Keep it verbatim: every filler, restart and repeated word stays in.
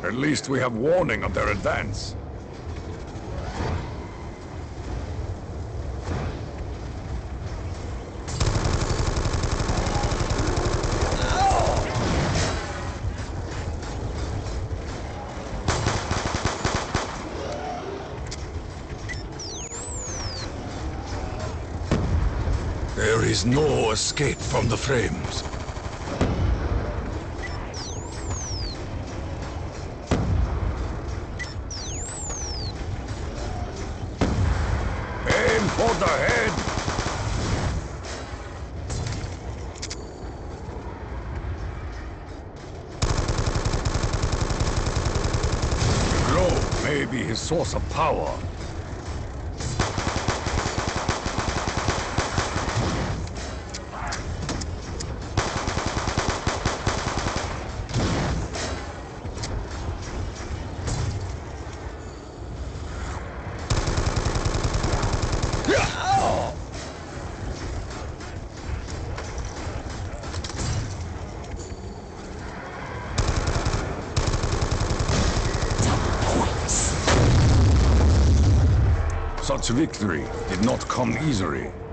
At least we have warning of their advance. There is no escape from the flames. Aim for the head! The glow may be his source of power. Such victory did not come easily.